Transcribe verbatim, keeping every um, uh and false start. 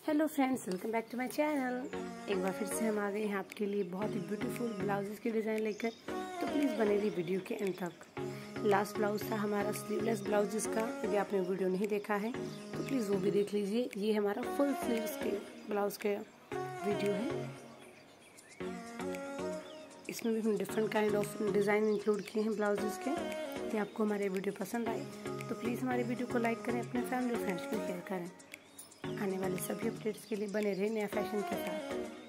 Hello friends, welcome back to my channel. एक बार फिर से हम आ गए हैं आपके लिए बहुत ही ब्यूटीफुल ब्लाउजेस की डिज़ाइन लेकर। तो प्लीज़ बने रहिए वीडियो के एंड तक। लास्ट ब्लाउज था हमारा स्लीवलेस ब्लाउजेस का। यदि आपने वीडियो नहीं देखा है तो प्लीज़ वो भी देख लीजिए। ये हमारा फुल स्लीव्स के ब्लाउज के वीडियो है। इसमें भी हम different kind of design include किए हैं ब्लाउजेस के। यदि आपको हमारे वीडियो पसंद आए तो प्लीज़ हमारे वीडियो को लाइक करें, अपने फैमिली और फ्रेंड्स में शेयर करें। आने वाले सभी अपडेट्स के लिए बने रहे नया फैशन के साथ।